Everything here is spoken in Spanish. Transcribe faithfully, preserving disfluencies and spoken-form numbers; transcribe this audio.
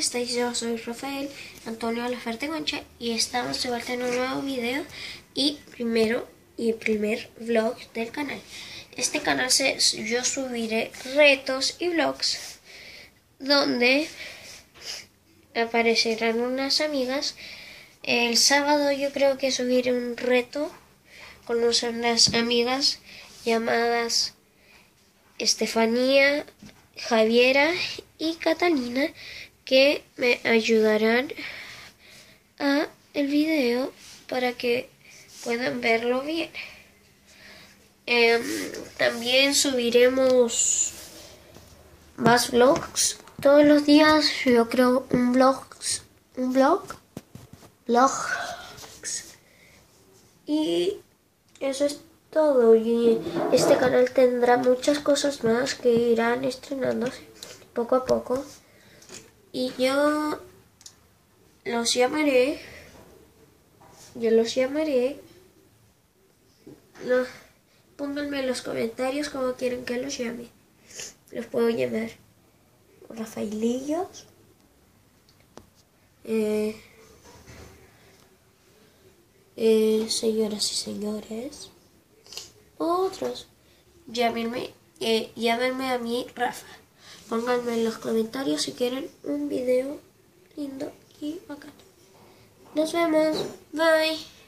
estáis? Yo soy Rafael Antonio Laferte Concha y estamos de vuelta en un nuevo video y primero y primer vlog del canal. Este canal se, yo subiré retos y vlogs donde aparecerán unas amigas. El sábado yo creo que subiré un reto con unas amigas llamadas Estefanía, Javiera y Catalina, que me ayudarán a el video para que puedan verlo bien. Eh, también subiremos más vlogs todos los días. Yo creo un vlog, un vlog, vlogs y eso es todo. Y este canal tendrá muchas cosas más que irán estrenándose poco a poco y yo los llamaré yo los llamaré no, pónganme en los comentarios cómo quieren que los llame. Los puedo llamar Rafaelillos, eh, eh, señoras y señores, otros. Llámenme, eh, llámenme a mí Rafa. Pónganme en los comentarios si quieren un video lindo y bacán. Nos vemos. Bye.